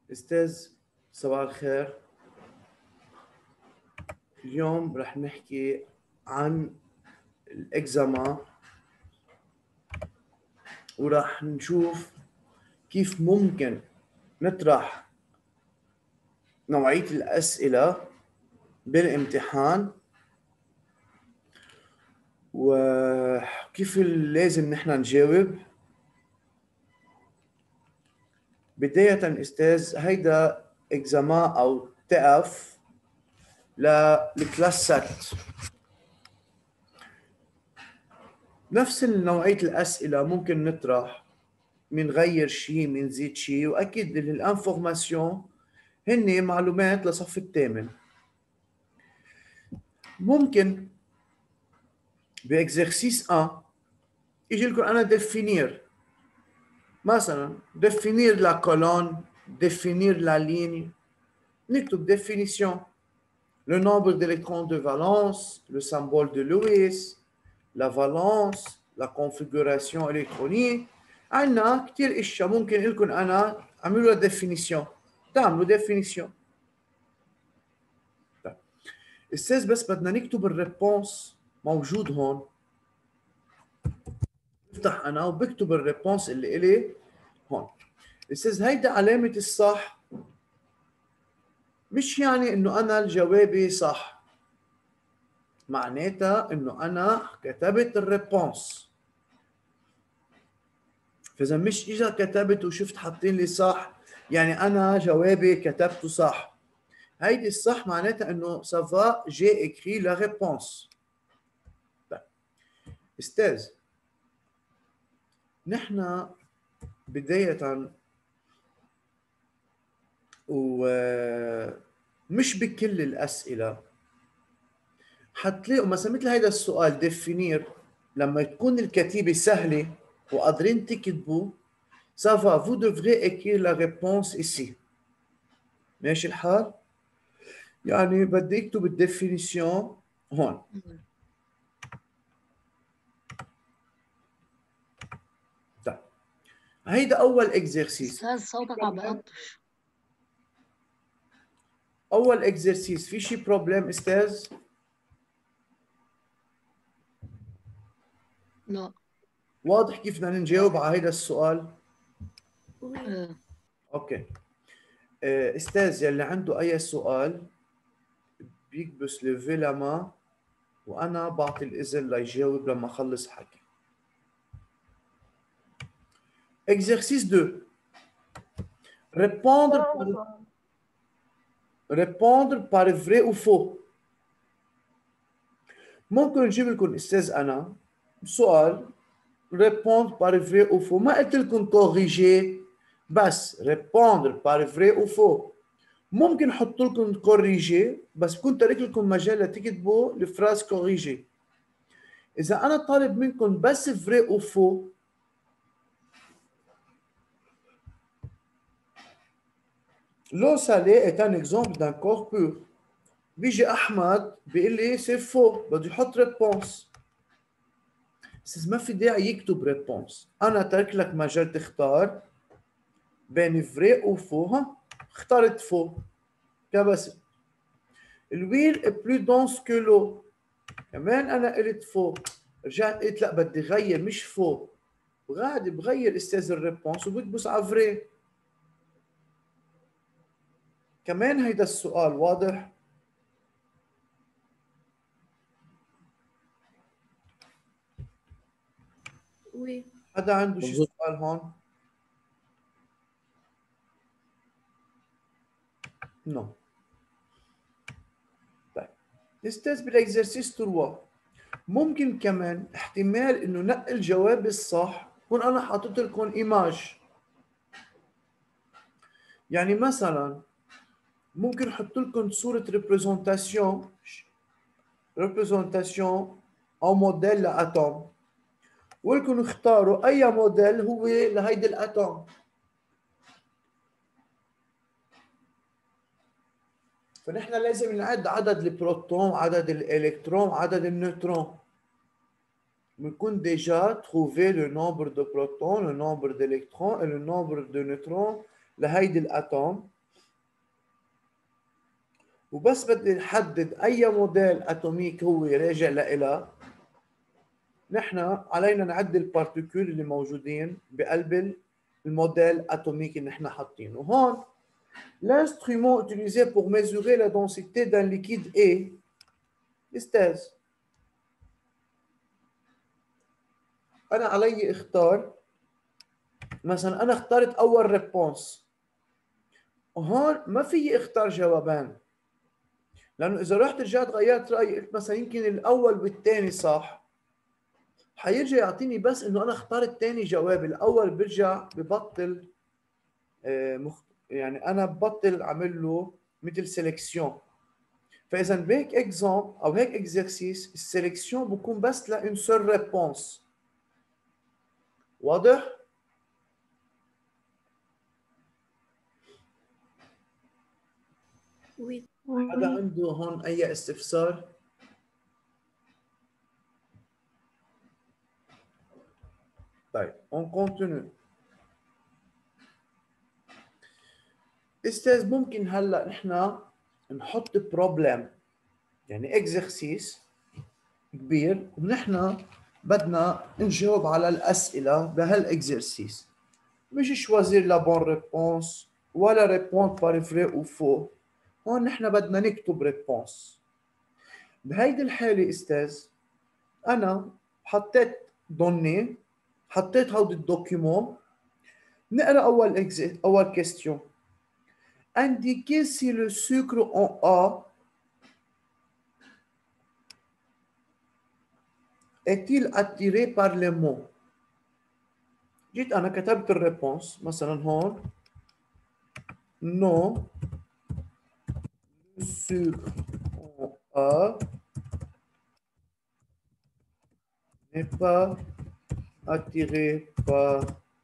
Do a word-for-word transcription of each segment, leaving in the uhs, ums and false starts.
أستاذ صباح الخير. اليوم رح نحكي عن الإكزاما ورح نشوف كيف ممكن نطرح نوعية الأسئلة بالامتحان وكيف لازم نحن نجاوب. بداية أستاذ، هيدا إكزاما أو تقف للكلاس ست. نفس نوعية الأسئلة ممكن نطرح، منغير شيء منزيد شيء، وأكيد الانفورماسيون هن معلومات لصف الثامن. ممكن بإكزرسيس واحد يجي لكم أنا ديفينير، مثلا ديفينير لا كولون، ديفينير لا ليني، نكتب définition. Le nombre d'électrons de valence, le symbole de Lewis, la valence, la configuration électronique. عندنا كثير اشياء ممكن لكم انا اعملوا لها ديفينيسيون، تعملوا ديفينيسيون. طيب استاذ بس بدنا نكتب الريبونس موجود هون، بفتح انا وبكتب الريبونس اللي الي هون. استاذ هيدا علامة الصح، مش يعني انه انا الجوابي صح، معناتها انه انا كتبت الريبونس. فاذا مش اجا كتبت وشفت حاطين لي صح يعني انا جوابي كتبته صح. هيدي الصح معناتها انه سافا جي اكري لا ريبونس. طيب استاذ، نحن بداية ومش بكل الاسئله حتلاقوا مثلا مثل هيدا السؤال ديفينير، لما تكون الكتيبه سهله وقادرين تكتبوا ça va, vous devrez écrire la réponse ici. ماشي الحال؟ يعني بدي اكتب الديفينيسيون هون. طيب هيدا اول اكزرسيس. استاذ صوتك عم بقطش. اول اكزرسيس في شي بروبلم استاذ؟ لا. واضح كيف بدنا نجاوب على هيدا السؤال؟ آه. اوكي. استاذ يلي عنده اي سؤال بيكبس ليفي لا مان وانا بعطي الاذن ليجاوب لما اخلص حكي. Exercice deux. Répondre par, répondre par vrai ou faux. ممكن نجيب لكم استاذ انا سؤال répondre par vrai ou faux، ما قلت لكم corriger، بس répondre par vrai ou faux. ممكن احط لكم corriger بس بكون تارك لكم مجال لتكتبوا الفراز corriger. اذا انا طالب منكم بس vrai ou faux، l'eau salée est un exemple d'un corps pur. بيجي احمد بيقول لي سي فو، بده يحط ريبونس. بس ما في داعي يكتب ريبونس، انا ترك لك مجال تختار بين فري وفو. ها اخترت فو كبس. الويل بلو دونس كو لو، كمان انا قلت فو، رجعت قلت لا بدي غير مش فو، غادي بغير استاذ الريبونس وبكبس على فري. كمان هيدا السؤال واضح؟ وي. حدا عنده شي سؤال هون؟ نو. طيب استاذ بالاكزرسيس ثلاثة ممكن كمان احتمال انه نقل جواب الصح كون انا حاطط لكم ايماج. يعني مثلا ممكن احط لكم صوره ريبريزونتاسيون ريبريزونتاسيون او موديل لاتوم، ولكم اختاروا اي موديل هو لهيدي الاتوم. فنحن لازم نعد عدد البروتون، عدد الالكترون، عدد النيوترون. بنكون déjà trouvé le nombre de protons, le nombre d'électrons et le nombre de neutrons لهيدي الاتوم. وبس بدي نحدد اي موديل اتوميك هو راجع لإلها، نحن علينا نعد البارتيكول اللي موجودين بقلب الموديل atomique اللي نحن حاطينه. وهون l'instrument utilisé pour mesurer la densité d'un liquide est استاذ انا علي اختار، مثلا انا اخترت اول ريبونس، وهون ما في اختار جوابان، لانه اذا رحت رجعت غيرت رايي قلت مثلا يمكن الاول والثاني صح، حيرجع يعطيني بس انه انا اخترت ثاني جواب، الاول برجع ببطل آه مخ... يعني انا ببطل اعمل له مثل سيلكسيون. فاذا بهيك اكزامبل او هيك اكزرسيس السيلكسيون بكون بس لان سول ريبونس. واضح؟ وي. حدا عنده هون اي استفسار؟ طيب on continue. استاذ ممكن هلا نحن نحط بروبلم، يعني اكزرسيس كبير ونحن بدنا نجاوب على الاسئله بهالاكزرسيس، مش شوازير لا بون ريبونس ولا ريبون بار فري او فو، هون نحن بدنا نكتب ريبونس. بهيدي الحاله استاذ انا حطيت دوني، حطيت هودي الدوكيومون، نقرا اول اكزي اول كيستيون. indiquer si le sucre en A est-il attiré par les mots. جيت انا كتبت الريبونس مثلا هون non le sucre en A n'est pas attiré par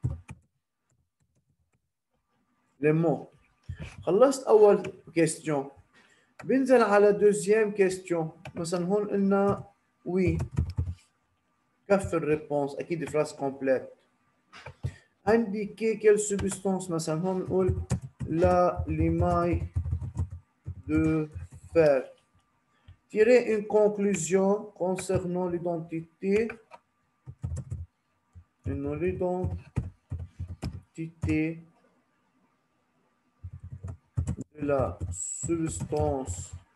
les mots. خلصت اول كيستيون، بنزل على دوزيام كيستيون، مثلا هون قلنا وي، كفي الريبونس اكيد فراس كومبليت. indiquer quelle substance مثلا هون نقول la limaille de fer. Tirer une conclusion concernant l'identité l'identité de la substance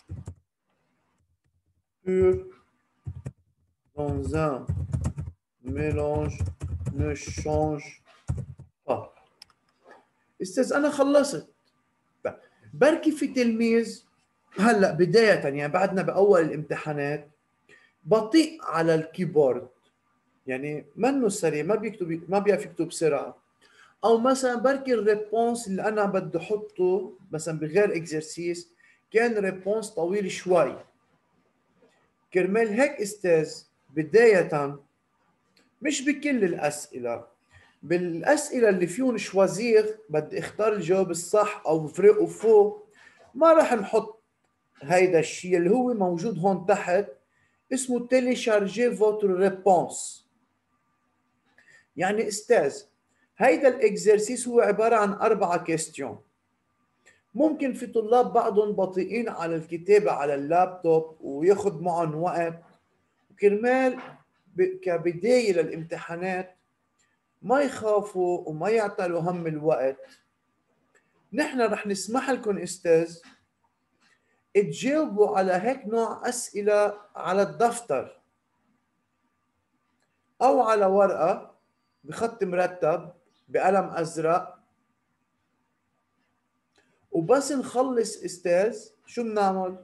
pure dans un mélange ne change pas. استاذ انا خلصت. بركي في تلميذ هلا بدايه يعني بعدنا باول الامتحانات بطيء على الكيبورد، يعني منه سريع، ما بيكتب ما بيعرف يكتب بسرعه، او مثلا بركي الريبونس اللي انا بدي احطه مثلا بغير اكزرسيس كان ريبونس طويل شوي. كرمال هيك استاذ بدايه مش بكل الاسئله، بالاسئله اللي فيهم شوازير بدي اختار الجواب الصح او فري او فو، ما راح نحط هيدا الشيء اللي هو موجود هون تحت اسمه télécharger votre réponse. يعني استاذ هيدا الاكزرسيس هو عباره عن اربعه كيستيون، ممكن في طلاب بعضهم بطيئين على الكتابه على اللابتوب وياخذ معهم وقت، وكرمال كبدايه للامتحانات ما يخافوا وما يعتلوا هم الوقت، نحن رح نسمح لكم استاذ تجاوبوا على هيك نوع اسئله على الدفتر او على ورقه بخط مرتب بقلم ازرق، وبس نخلص استاذ شو بنعمل؟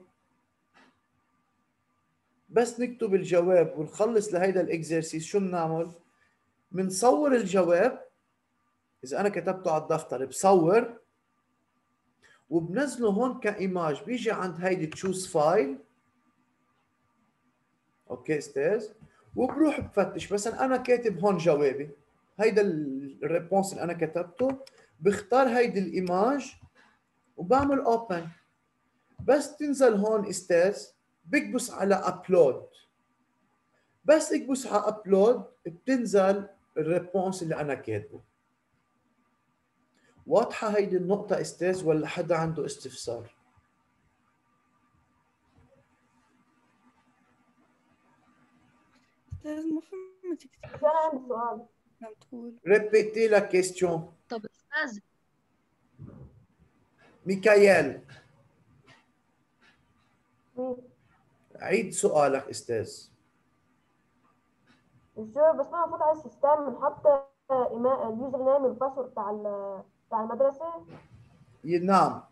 بس نكتب الجواب ونخلص لهيدا الاكزرسيس شو بنعمل؟ بنصور الجواب، اذا انا كتبته على الدفتر بصور وبنزله هون كايماج، بيجي عند هيدي تشوز فايل، اوكي استاذ، وبروح بفتش مثلا انا كاتب هون جوابي، هيدا الريبونس اللي انا كتبته، بختار هيدي الايماج وبعمل اوبن، بس تنزل هون استاذ بكبس على ابلود، بس اكبس على ابلود بتنزل الريبونس اللي انا كاتبه. واضحه هيدي النقطه استاذ ولا حدا عنده استفسار؟ ما تكتب بس انا عندي سؤال. عم تقول. Répétez la question. طب استاذ ميكايل مين؟ عيد سؤالك استاذ. ازاي بس انا المفروض على السيستم نحط إيما- اليوزر نيم والباسورد بتاع ال- بتاع المدرسة. ي- نعم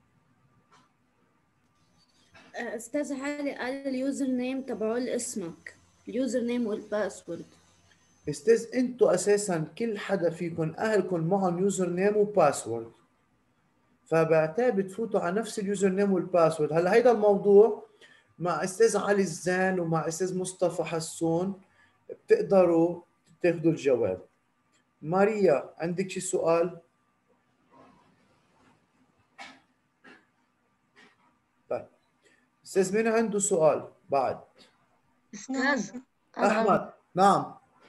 استاذ علي قال اليوزر نيم تبعول اسمك، اليوزر نيم والباسورد. استاذ انتوا اساسا كل حدا فيكم اهلكم معهم يوزر نيم وباسورد، فبعتقد بتفوتوا على نفس اليوزر نيم والباسورد. هلا هيدا الموضوع مع استاذ علي الزان ومع استاذ مصطفى حسون بتقدروا تاخذوا الجواب. ماريا عندك شي سؤال؟ طيب استاذ مين عنده سؤال بعد؟ استاذ انا احمد. نعم.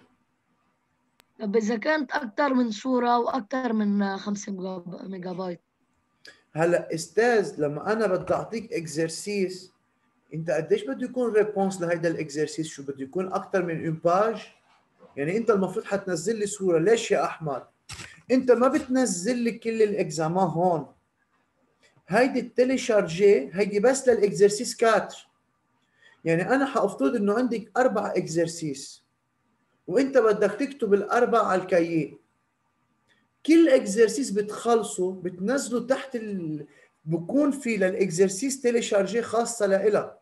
طب اذا كانت اكثر من صوره واكثر من خمسة ميجا بايت. هلا استاذ لما انا بدي اعطيك اكزرسيس، انت قديش بده يكون ريبونس لهيدا الاكزرسيس؟ شو بده يكون اكثر من اون باج؟ يعني انت المفروض حتنزل لي صوره. ليش يا احمد؟ انت ما بتنزل لي كل الاكزامان هون. هيدي التيلي شارجي هيدي بس للاكزرسيس كاتر. يعني انا حافترض انه عندك اربع اكزرسيس وانت بدك تكتب الاربع على الكاييه. كل اكزرسيس بتخلصه بتنزله تحت ال... بكون في للاكزرسيس تيلي شارجي خاصه لإلها.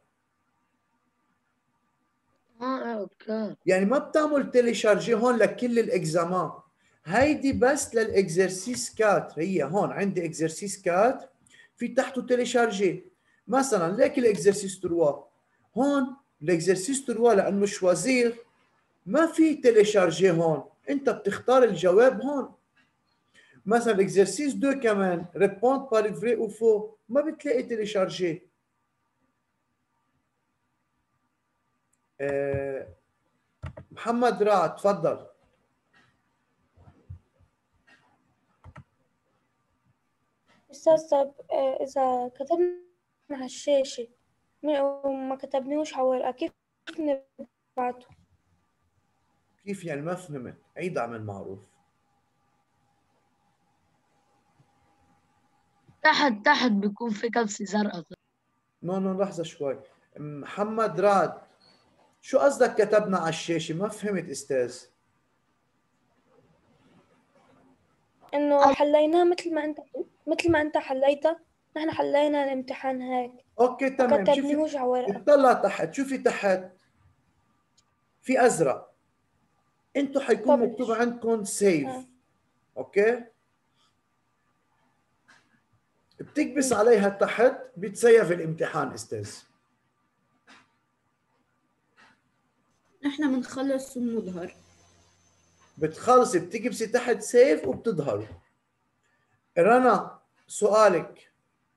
اه اوكي. يعني ما بتعمل تيلي شارجي هون لكل الاكزامان، هيدي بس للاكزرسيس كاتر. هي هون عندي اكزرسيس كاتر في تحته تيلي شارجي. مثلا ليك الاكزرسيس ثلاثة هون، الاكزرسيس ثلاثة لانه شوازير ما في تيلي شارجي هون، انت بتختار الجواب هون. مثلا اكزرسيس اثنين كمان ريبوند بار فري او فو ما بتلاقي تيلي شارجي. أه محمد رعد تفضل. أستاذ طب آه، إذا كتبنا على الشاشة وما كتبناهوش على ورقة كيف نبعته؟ كيف يعني؟ ما فهمت، عيد عمل معروف. تحت تحت بيكون في كبسه زرقاء. نو نو لحظة شوي. محمد رعد شو قصدك كتبنا على الشاشة؟ ما فهمت استاذ. إنه حليناه مثل ما أنت مثل ما أنت حليته، نحن حلينا الامتحان هيك اوكي ما تمام. شوفي كتبناهوش على ورقة. اطلع تحت، شوفي تحت في ازرق، انتوا حيكون Publish. مكتوب عندكم سيف. آه. اوكي بتكبس عليها تحت بيتسيف الامتحان استاذ. نحن بنخلص ونظهر. بتخلصي بتكبسي تحت سيف وبتظهروا. رنا سؤالك.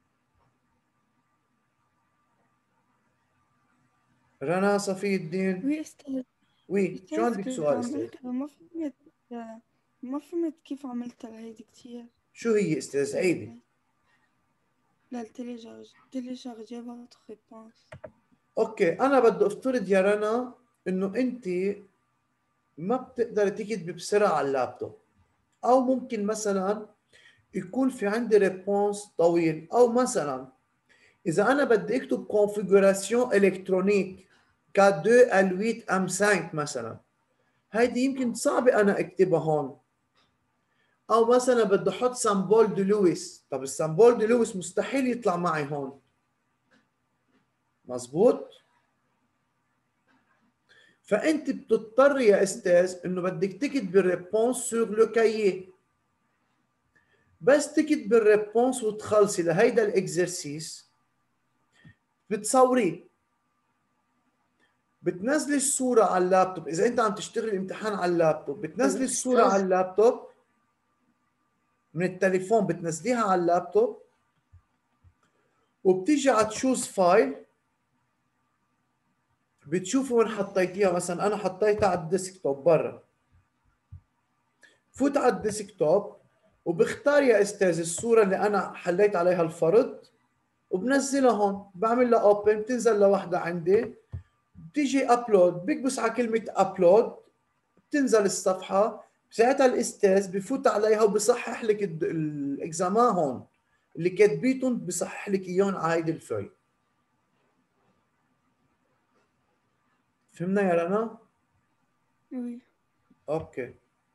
رنا صفي الدين. وي أستاذ. وي شو عندك كيف سؤال عم استاذ؟ بقولك أنا ما فهمت ما فهمت كيف عملت هيدي كتير. شو هي استاذ؟ عيدي. لا التليجارج تليجارجي فوتر ريبونس. اوكي انا بدي افترض يا رنا انه انت ما بتقدري تكتبي بسرعه على اللابتوب، او ممكن مثلا يكون في عندي ريبونس طويل، او مثلا اذا انا بدي اكتب كونفيغوراسيون الكترونيك كا اثنين ال ثمانية ام خمسة مثلا، هيدي يمكن صعبه انا اكتبها هون. او مثلا بدي احط سامبول دو لويس، طب السامبول دو لويس مستحيل يطلع معي هون. مزبوط؟ فانت بتضطر يا استاذ انه بدك تكتب الريبونس سور لو كاييه. بس تكتب الريبونس وتخلصي لهيدا الاكزرسيس بتصوريه، بتنزلي الصوره على اللابتوب. اذا انت عم تشتغلي الامتحان على اللابتوب بتنزلي الصوره على اللابتوب من التليفون، بتنزليها على اللابتوب وبتيجي على تشوز فايل، بتشوفي وين حطيتيها. مثلا انا حطيتها على الديسكتوب برا، فوت على الديسكتوب وبختار يا استاذ الصوره اللي انا حليت عليها الفرض وبنزلها هون، بعمل لها اوبن، بتنزل لوحدها عندي، بتيجي ابلود، بكبس على كلمه ابلود بتنزل الصفحه، ساعتها الاستاذ بفوت عليها وبصحح لك الاكزامان هون اللي كاتبيتهم، بصحح لك اياهم على هيدي الفوي. فهمنا يا رنا؟ وي. اوكي.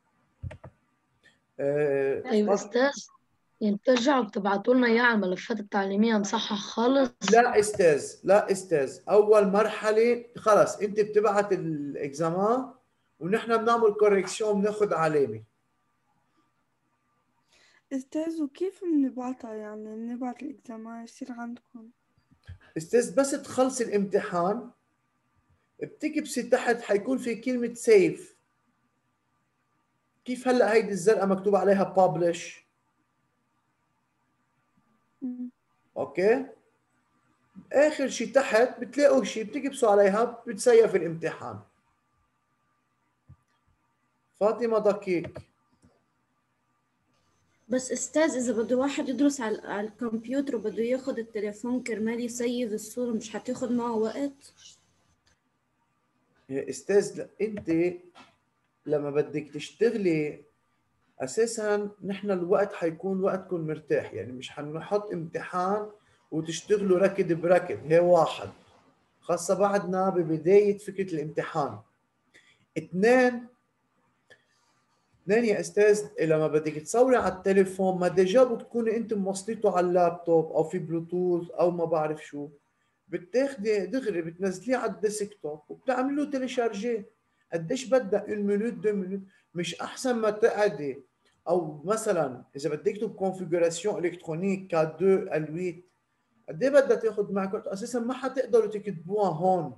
آه، طيب استاذ، يعني بترجعوا بتبعتوا لنا اياه على الملفات التعليميه مصحح خالص؟ لا استاذ، لا استاذ، اول مرحله خلص انت بتبعت الاكزامان ونحن بنعمل كوريكشن بناخذ علامه. استاذ وكيف بنبعتها؟ يعني بنبعت الاكزامان يصير عندكم؟ استاذ بس تخلص الامتحان بتكبسي تحت حيكون في كلمه سيف. كيف هلا هيدي الزرقاء مكتوب عليها بابلش؟ اوكي، اخر شيء تحت بتلاقوا شيء بتكبسوا عليها بتسيف الامتحان. فاطمه دقيق. بس استاذ اذا بده واحد يدرس على, على الكمبيوتر وبده ياخد التليفون كرمال يسيف الصورة، مش حتاخد معه وقت؟ يا استاذ لا، انت لما بدك تشتغلي اساسا نحن الوقت حيكون وقتكم مرتاح، يعني مش حنحط امتحان وتشتغلوا ركض بركض، هي واحد خاصة بعدنا ببداية فكرة الامتحان. اثنين اثنين يا استاذ، لما بدك تصوري على التليفون ما ديجا بتكوني انت موصليته على اللابتوب او في بلوتوث او ما بعرف شو، بتاخدي دغري بتنزليه على الديسكتوب وبتعملوا تيليشارجي. قديش بدها؟ واحد مينوت دو مينوت. مش احسن ما تقعدي، او مثلا اذا بدك تكتب كونفيغوراسيون الكترونيك كا دو ال ثمانية، قد ايه بدها تاخذ معك وقت؟ اساسا ما حتقدروا تكتبوها هون.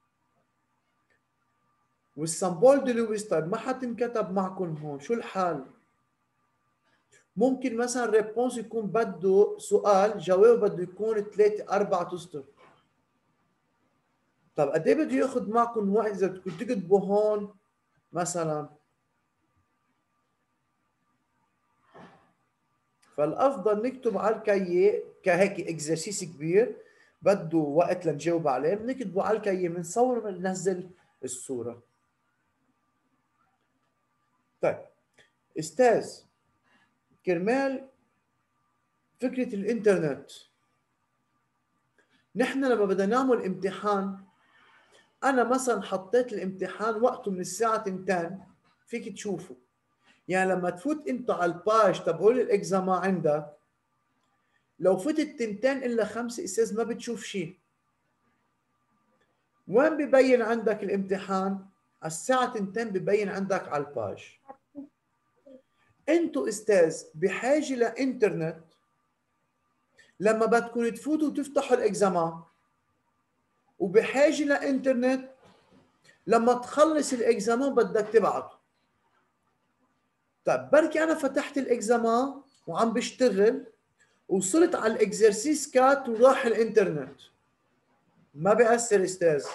والسامبول دي لويس تايب ما حتنكتب معكم هون، شو الحال؟ ممكن مثلا ريبونس يكون بده سؤال جوابه بده يكون ثلاثة أربعة أسطر. طب قد ايه بده ياخذ معكم وقت اذا بدكم تكتبوا هون مثلا؟ فالافضل نكتب على الكاية كهيك اكزرسيس كبير بده وقت لنجاوب عليه، بنكتبه على الكاية، بنصور وبننزل الصورة. طيب استاذ، كرمال فكرة الانترنت، نحن لما بدنا نعمل امتحان، انا مثلا حطيت الامتحان وقته من الساعة اثنتين، فيك تشوفه. يعني لما تفوت انت على الباج تبعول الاكزامان عندك، لو فتت تنتين الا خمسة استاذ ما بتشوف شيء. وين ببين عندك الامتحان؟ على الساعة تنتين ببين عندك على الباج. انتو استاذ بحاجة لانترنت لما بدكم تفوتوا وتفتحوا الاكزامان، وبحاجة لانترنت لما تخلص الاكزامان بدك تبعته. طيب بركي انا فتحت الاكزامان وعم بشتغل وصلت على الاكزرسيس كات وراح الانترنت، ما بيأثر استاذ.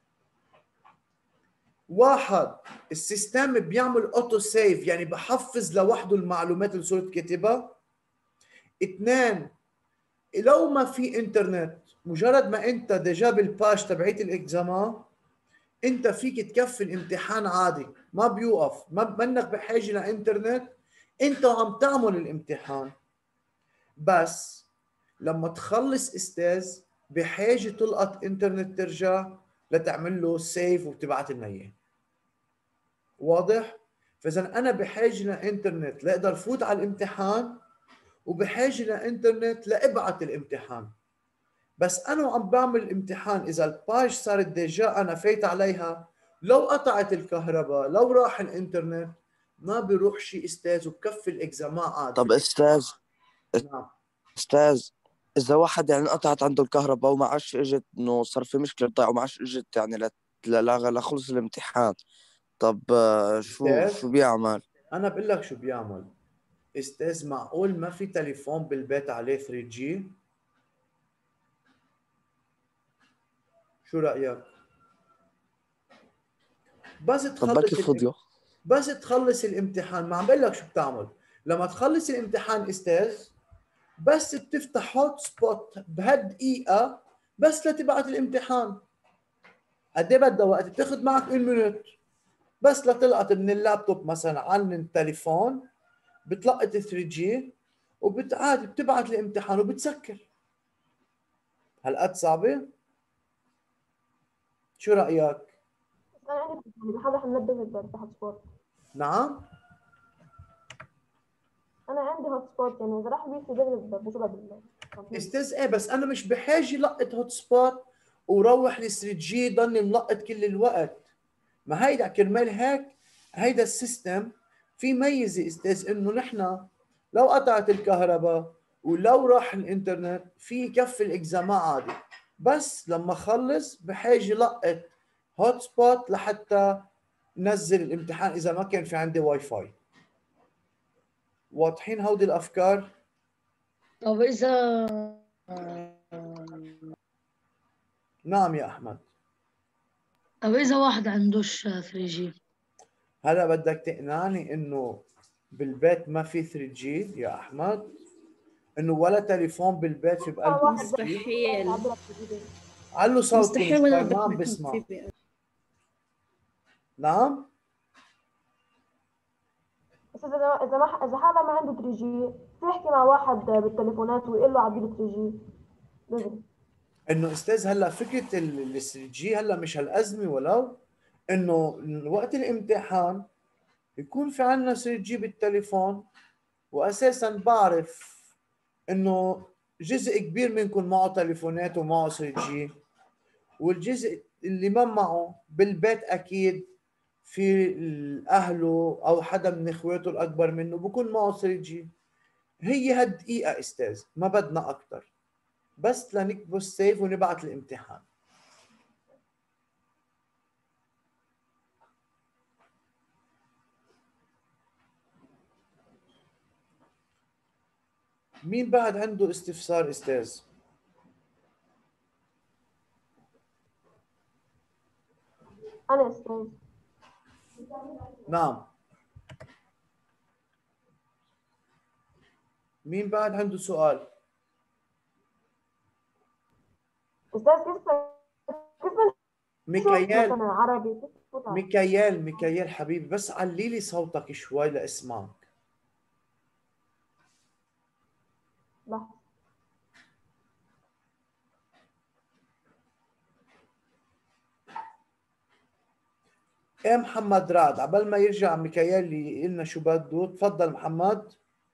واحد، السيستم بيعمل اوتو سيف، يعني بحفظ لوحده المعلومات اللي صرت كاتبها. اثنين، لو ما في انترنت، مجرد ما انت ديجا بالباج تبعت الاكزامان، انت فيك تكفي الامتحان عادي، ما بيوقف، ما منك بحاجه لانترنت، انت وعم تعمل الامتحان. بس لما تخلص استاذ بحاجه تلقط انترنت ترجع لتعمل له سيف وبتبعت لنا اياه. واضح؟ فاذا انا بحاجه لانترنت لاقدر فوت على الامتحان، وبحاجه لانترنت لابعت الامتحان. بس انا وعم بعمل الامتحان اذا الباج صارت ديجا انا فايت عليها، لو قطعت الكهرباء، لو راح الانترنت، ما بيروح شيء استاذ وبكفي الاكزامان عادي. طب استاذ، نعم استاذ اذا واحد يعني انقطعت عنده الكهرباء وما عادش اجت، انه صار في مشكله ضياع وما عادش اجت يعني للا لخلص الامتحان، طب شو استاذ شو بيعمل؟ انا بقول لك شو بيعمل. استاذ معقول ما في تليفون بالبيت عليه ثري جي؟ شو رايك؟ بس طب تخلص باقي فضيو. بس تخلص الامتحان، ما عم بقول لك شو بتعمل. لما تخلص الامتحان استاذ بس بتفتح هوت سبوت بهالدقيقة بس لتبعت الامتحان. قد ايه بدها وقت؟ بتاخذ معك واحد مينوت. بس لتلقط من اللابتوب مثلا عن التليفون بتلقط ثري جي وبتعادي بتبعت الامتحان وبتسكر. هالقد صعبة؟ شو رأيك؟ بس انا عندي يعني بحاول انبه الهوت سبوت. نعم؟ انا عندي هوت سبوت، يعني اذا راح بيفي بغلب بشغل بال استاذ ايه بس انا مش بحاجه لقط هوت سبوت وروح ل ثري جي ضلني ملقط كل الوقت. ما هيدا كرمال هيك هيدا السيستم في ميزه استاذ انه نحن لو قطعت الكهرباء ولو راح الانترنت في يكفي الاكزامات عادي، بس لما خلص بحاجه لقط هوت سبوت لحتى نزل الامتحان اذا ما كان في عندي واي فاي. واضحين هودي الافكار؟ طب إذا نعم يا احمد. طب إذا واحد عندوش ثري جي؟ هلا بدك تقنعني انه بالبيت ما في ثري جي يا احمد؟ انه ولا تليفون بالبيت في بقلبه ثري جي؟ مستحيل علوا صوتكم مستحيل شوي ولا ما بيت عم ما يكون بسمع. في بيئة. نعم؟ بس اذا اذا ما اذا حدا ما عنده ثري جي في يحكي مع واحد بالتليفونات ويقول له عبي لي ثري جي دغري. انه استاذ هلا فكره ال ثري جي هلا مش هالازمه، ولو انه وقت الامتحان يكون في عندنا ثري جي بالتليفون، واساسا بعرف انه جزء كبير منكم معه تليفونات ومعه ثري جي، والجزء اللي ما معه بالبيت اكيد في اهله او حدا من اخواته الاكبر منه بكون معه ثري جي. هي هالدقيقه استاذ ما بدنا اكثر، بس لنكبس سيف ونبعت الامتحان. مين بعد عنده استفسار استاذ؟ انا استاذ. نعم. مين بعد عنده سؤال؟ استاذ كيف كيف ميكايل مثلا عربي كيف بفوت على- ميكايل ميكايل حبيبي بس علي لي صوتك شوي لاسمعك. لحظة. ايه محمد رعد عبال ما يرجع ميكايل يقول لنا شو بده. تفضل محمد.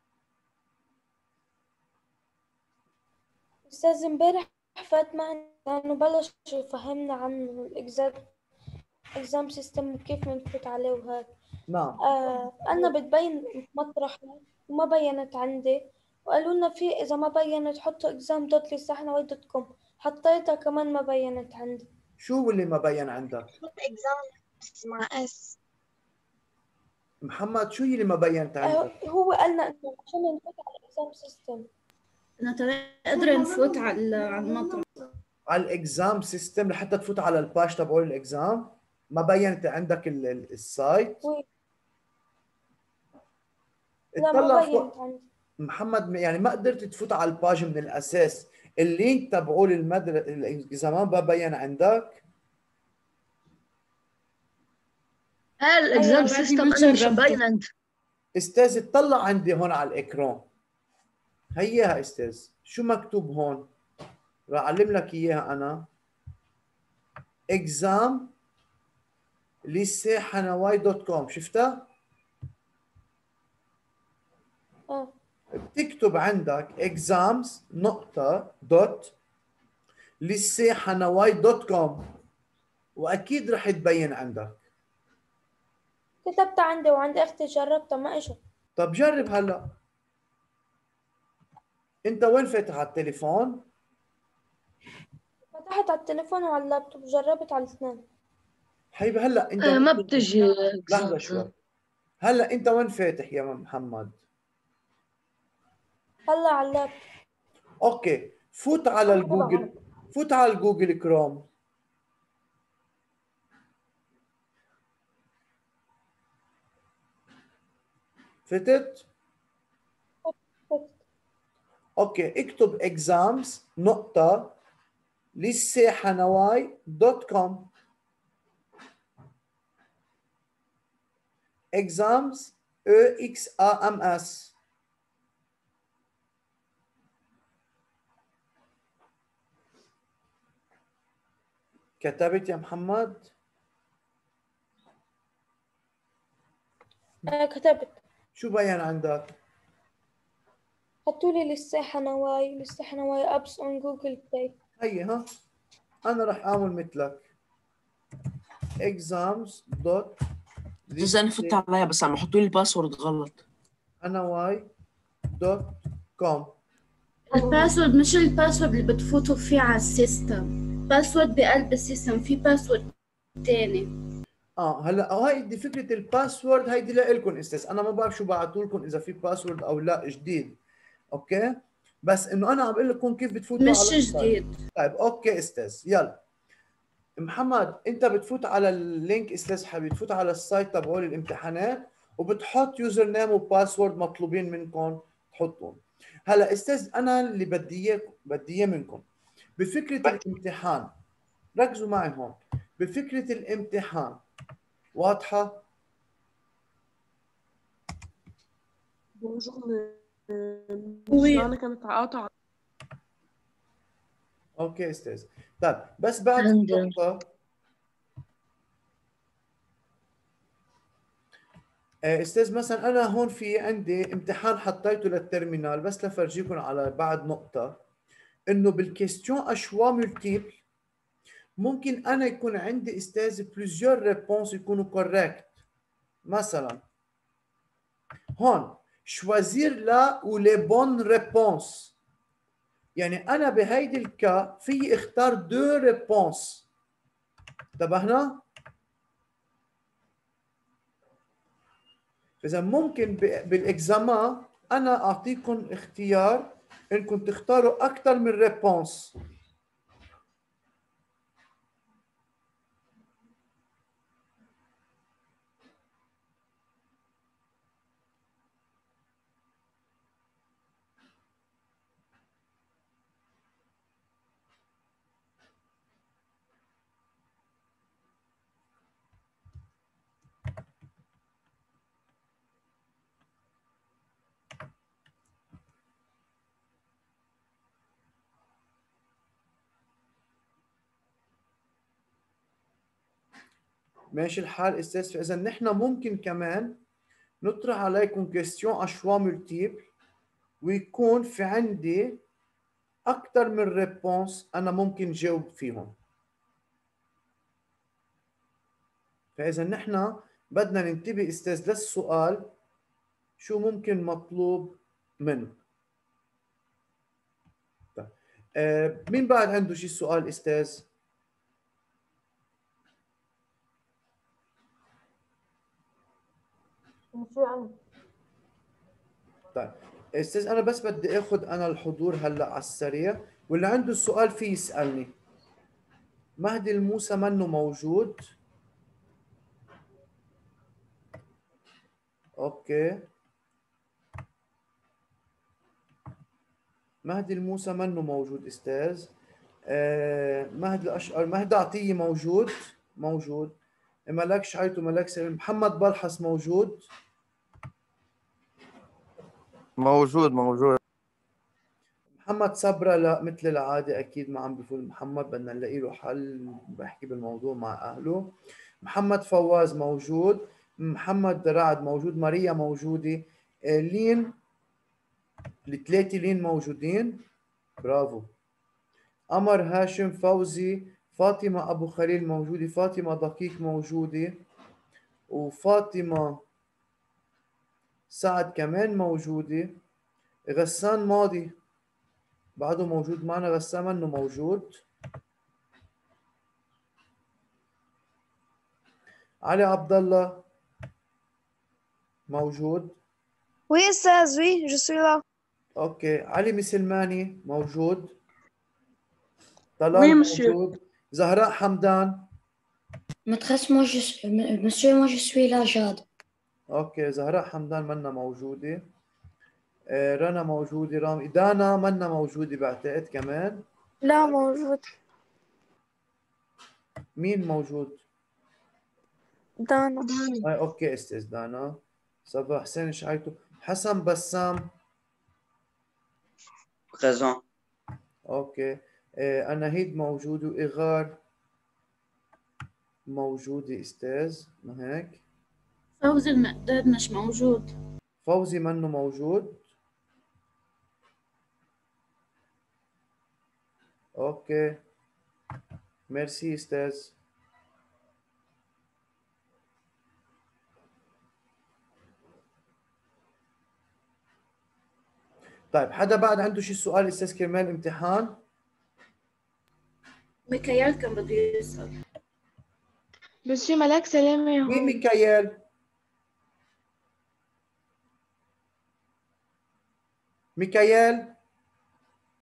أستاذ امبارح فات معنا إنه بلش يفهمنا عن الإكزام إكزام سيستم وكيف بنفوت عليه وهيك. نعم. آه أنا بتبين مطرح وما بينت عندي، وقالوا لنا في إذا ما بينت حطوا إكزام دوت لسحنا دوت كوم، حطيتها كمان ما بينت عندي. شو اللي ما بين عندك؟ إكزام مع اس محمد شو اللي ما بينت عندك؟ آه هو قالنا إنه عشان نفوت على الإكزام سيستم أنا قادرة نفوت على على المطرح. على الاكزام سيستم لحتى تفوت على الباج تبع الاكزام ما بينت عندك ال- ال- السايت؟ وي. لا اطلع ما فوق. بينت عندي. محمد يعني ما قدرت تفوت على الباج من الاساس، اللينك تبعه للمدرسه الاكزامان ما بين عندك؟ هاي الإكزام أيوة، بعدني سيستم ما أنا مش جربته. مبين عندي. استاذ اطلع عندي هون على الاكران. هيها استاذ شو مكتوب هون؟ راح اعلم لك اياها انا. اكزام ليسي حنواي دوت كوم، شفتها؟ آه بتكتب عندك exams نقطة دوت ليسي حنواي دوت كوم واكيد رح تبين عندك. كتبتها عندي وعند أختي جربتها ما إجت. طب جرب هلا. انت وين فاتح على التليفون؟ فتحت على التليفون وعلى اللابتوب جربت على الاثنين. حبيبي هلا انت آه، وين ما فاتح؟ بتجي لحظة شوي. هلا انت وين فاتح يا محمد؟ هلا على اللابتوب. اوكي فوت على الجوجل، فوت على الجوجل كروم. فتت؟ اوكي اكتب exams نقطة ليسي حنواي دوت كوم. exams E X A M S. كتبت يا محمد؟ أنا كتبت. شو بين عندك؟ حطوا لي لسه حنواي لسه حنواي أبس on جوجل بلاي. هي ها انا رح اعمل مثلك exams dot استاذ انا فت عليا بس عم يحطوا لي الباسورد غلط. حنواي دوت كوم. الباسورد مش الباسورد اللي بتفوتوا فيه على السيستم، باسورد بقلب السيستم، في باسورد تاني. اه هلا هاي فكره الباسورد هيدي لكم استاذ، انا ما بعرف شو بعثوا لكم اذا في باسورد او لا جديد، اوكي؟ بس انه انا عم بقول لكم كيف بتفوتوا مش على جديد. طيب اوكي استاذ، يلا محمد انت بتفوت على اللينك استاذ حبيبي، بتفوت على السايت تبعول الامتحانات وبتحط يوزر نيم وباسورد مطلوبين منكم تحطهم. هلا استاذ انا اللي بدي اياه بدي اياه منكم بفكره الامتحان، ركزوا معي هون بفكره الامتحان، واضحه؟ بونجور وي. انا كانت قاطعة. اوكي استاذ. طيب بس بعد عندي. النقطه استاذ مثلا انا هون في عندي امتحان حطيته للترمينال بس لفرجيكم على بعد نقطه، انه بالكيستيون اشوا ملتيبل ممكن انا يكون عندي استاذ بليزيور ريبونس يكونوا كوريكت. مثلا هون شوازير لا ولي بون ريبونس، يعني انا بهيدي الكا في اختار دو ريبونس. انتبهنا؟ اذا ممكن بالاكزاما انا اعطيكم اختيار انكم تختاروا اكثر من ريبونس. ماشي الحال استاذ؟ فاذا نحن ممكن كمان نطرح عليكم كيستيون اشوا ملتيبل ويكون في عندي اكثر من ريبونس انا ممكن جاوب فيهم. فاذا نحن بدنا ننتبه استاذ للسؤال شو ممكن مطلوب منه. طيب آه مين بعد عنده شي سؤال استاذ؟ شو عندي؟ طيب استاذ انا بس بدي اخذ انا الحضور هلا على السريع، واللي عنده السؤال فيه يسالني. مهدي الموسى منه موجود. اوكي مهدي الموسى منه موجود استاذ. آه مهدي الاشقر، مهدي عطيه موجود موجود. ملك شعيته، ملك سليم. محمد بلحس موجود موجود موجود. محمد صبرا لا مثل العاده اكيد ما عم بفوت. محمد بدنا نلاقي له حل، بحكي بالموضوع مع اهله. محمد فواز موجود. محمد رعد موجود. ماريا موجوده. آه لين الثلاثه لين موجودين، برافو. قمر هاشم فوزي. فاطمه ابو خليل موجوده. فاطمه دقيق موجوده. وفاطمه سعد كمان موجوده. غسان ماضي بعده موجود معنا. غسان منه موجود. علي عبد الله موجود. Oui, Ustaz, oui, je suis là. اوكي. علي مسلماني موجود. طلال Oui, monsieur. موجود. زهراء حمدان. Maîtresse, moi je suis... Monsieur, moi je suis là, Jade. اوكي زهراء حمدان منا موجوده. آه رنا موجوده. رامي. دانا منا موجوده بعتقد كمان. لا موجود. مين موجود؟ دانا. آه اوكي استاذ دانا. صباح حسين شعيتو. حسن بسام. présent. اوكي. آه اناهيد موجود واغار موجودة استاذ، ما هيك؟ فوزي المقداد مش موجود. فوزي منه موجود. اوكي ميرسي استاذ. طيب حدا بعد عنده شي سؤال استاذ كرمال امتحان؟ ميكايل كان بده يسأل. بس في ملاك سلامة مين هون. ميكايل؟ ميكايل